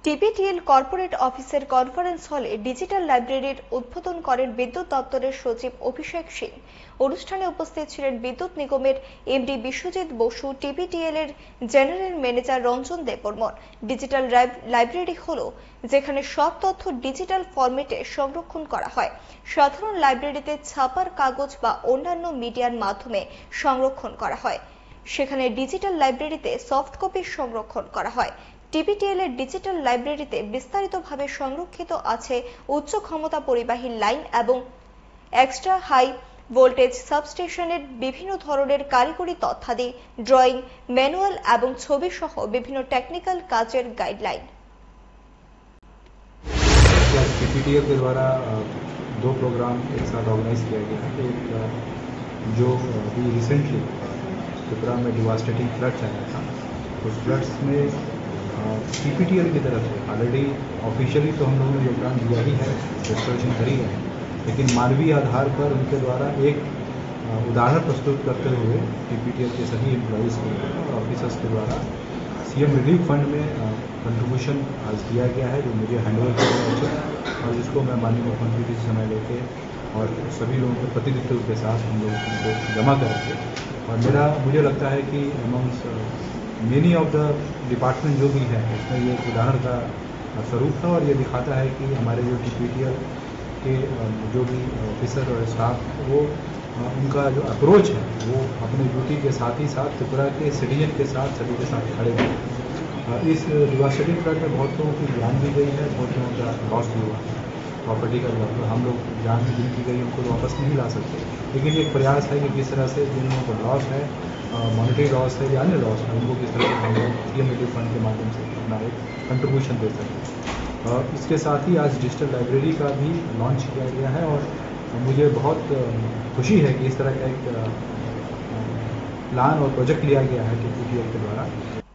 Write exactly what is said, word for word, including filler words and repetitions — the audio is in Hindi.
টিপিটিএল কর্পোরেট অফিসের কনফারেন্স হলে ডিজিটাল লাইব্রেরির উদ্বোধন করেন বিদ্যুৎ দপ্তরের সচিব অভিষেক সিং। অনুষ্ঠানে উপস্থিত ছিলেন বিদ্যুৎ নিগমের এমডি বিশ্বজিৎ বসু, টিপিটিএল এর general manager Ranjan Debbarman. Digital library হলো যেখানে সব তথ্য ডিজিটাল ফরম্যাটে সংরক্ষণ করা হয়। সাধারণ লাইব্রেরিতে ছাপার কাগজ বা অন্যান্য মিডিয়ার মাধ্যমে সংরক্ষণ করা হয়, সেখানে ডিজিটাল লাইব্রেরিতে সফট কপি সংরক্ষণ করা হয়। টিপিটিএল এর ডিজিটাল লাইব্রেরিতে বিস্তারিতভাবে সংরক্ষিত আছে উচ্চ ক্ষমতা পরিবাহী লাইন এবং এক্সট্রা হাই ভোল্টেজ সাবস্টেশনের বিভিন্ন ধরনের কারিগরি তথ্যাদি, ড্রয়িং, ম্যানুয়াল এবং ছবি সহ বিভিন্ন টেকনিক্যাল কাজের গাইডলাইন। टीपीटीएल के द्वारा दो प्रोग्राम एक साथ ऑर्गेनाइज किया गया है। एक जो अभी रिसेंटली त्रिपुरा में डिवास्टेटिंग फ्लड्स आया था, उस फ्लड्स में टीपीटीएल की तरफ से ऑलरेडी ऑफिशियली तो हम लोगों ने योगदान दिया ही है, रिस्टोरेशन करी है, लेकिन मानवीय आधार पर उनके द्वारा एक उदाहरण प्रस्तुत करते हुए टीपीटीएल के सभी एम्प्लॉयज़ के और ऑफिसर्स के द्वारा सीएम रिलीफ फंड में कंट्रीब्यूशन आज दिया गया है, जो मुझे हैंडओवर किया गया है और जिसको मैं माननीय मुख्यमंत्री जी से समय लेके और सभी लोगों के प्रतिनिधित्व के साथ हम लोग उनको जमा करेंगे। और मेरा मुझे लगता है कि amongst many of the department जो भी है, उसमें ये एक उदाहरण का स्वरूप था और ये दिखाता है कि हमारे जो टीपीटीएल के जो भी ऑफिसर और स्टाफ, वो उनका जो अप्रोच है वो अपने ड्यूटी के साथ ही साथ त्रिपुरा के सिटीजन के साथ सभी के साथ खड़े हैं। इस डिवास्टेटिंग फ्लड में बहुत लोगों की जान भी गई है, बहुत लोगों का लॉस भी हुआ है, प्रॉपर्टी का लॉस। हम लोग जान भी जिनकी गई उनको तो वापस नहीं ला सकते, लेकिन एक प्रयास है कि किस तरह से जिन लोगों को लॉस है, मॉनिटरी लॉस है या अन्य लॉस है, उनको किस तरह से हम लोग सीएम रिलीफ फंड के माध्यम से अपना एक कंट्रीब्यूशन दे सकें। इसके साथ ही आज डिजिटल लाइब्रेरी का भी लॉन्च किया गया है और मुझे बहुत खुशी है कि इस तरह का एक प्लान और प्रोजेक्ट लिया गया है टीपीटीएल के द्वारा।